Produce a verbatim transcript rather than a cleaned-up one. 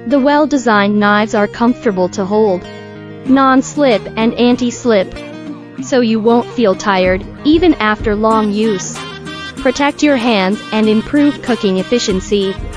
The well-designed knives are comfortable to hold, non-slip and anti-slip, so you won't feel tired, even after long use. Protect your hands and improve cooking efficiency.